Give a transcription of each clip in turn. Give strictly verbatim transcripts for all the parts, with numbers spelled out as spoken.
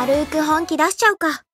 軽く本気出しちゃうか。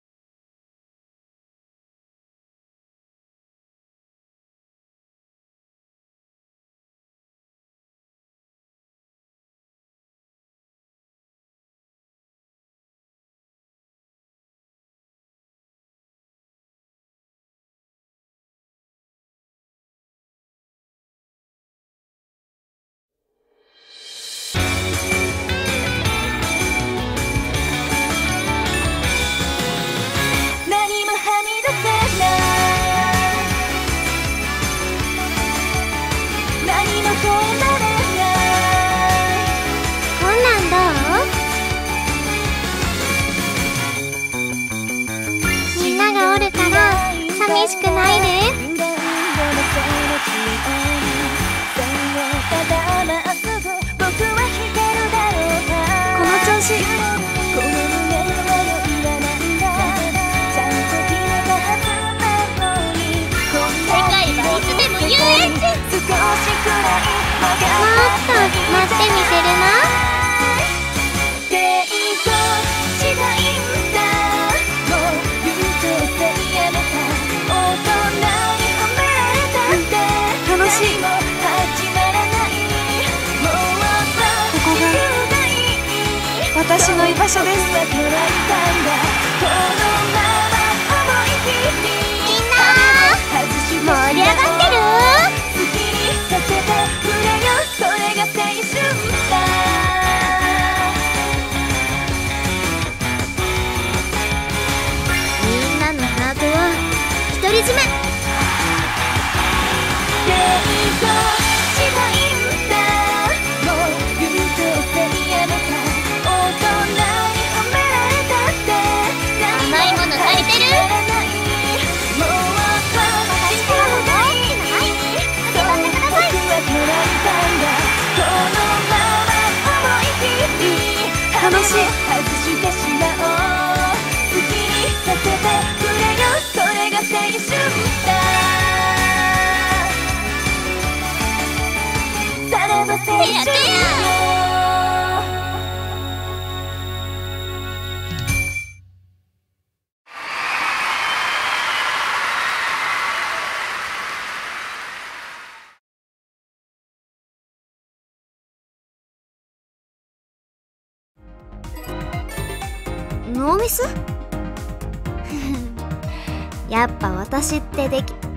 寂しくないで。 この調子。 世界はいつでも遊園地。もっと待ってみせるな。 楽しい。ここが私の居場所です。 みんな盛り上がってる？みんなのハートは独り占め。甘いもの足りてる？私からも大好きな愛受け取ってください。 楽しい。 やったや。 ノーミス？やっぱ私ってでき